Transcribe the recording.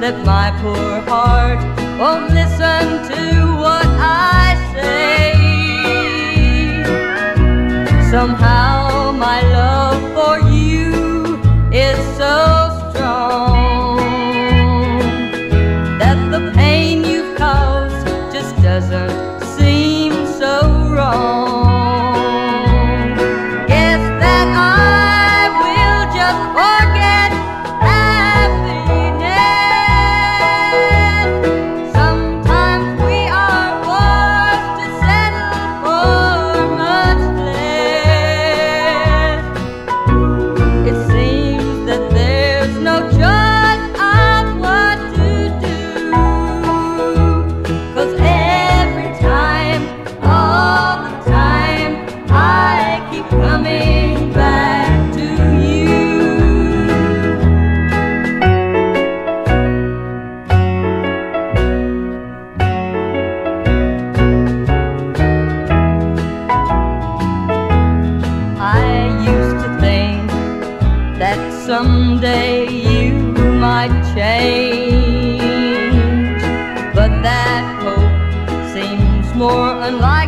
that my poor heart won't listen to what I say. Somehow my love for you is so strong that the pain you've caused just doesn't seem so wrong. Guess that I will just forget happiness. Sometimes we are forced to settle for much less. It seems that there's no choice of what to do, 'cause every time, all the time, I keep coming back to you. I used to think that someday you might change, but that hope seems more unlikely